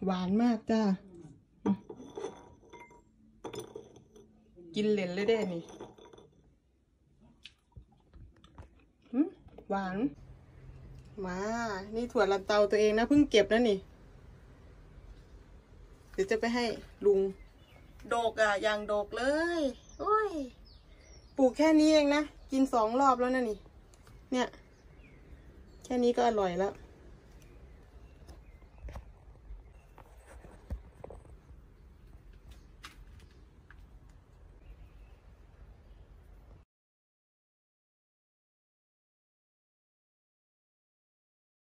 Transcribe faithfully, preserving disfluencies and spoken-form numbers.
หวานมากจ้ากินเหลนเลยได้นี่หวานมานี่ถั่วลันเตาตัวเองนะเพิ่งเก็บนะนี่เดี๋ยวจะไปให้ลุงโดกอ่ะอย่างโดกเลยโอ้ยปลูกแค่นี้เองนะกินสองรอบแล้วนะนี่เนี่ยแค่นี้ก็อร่อยแล้ว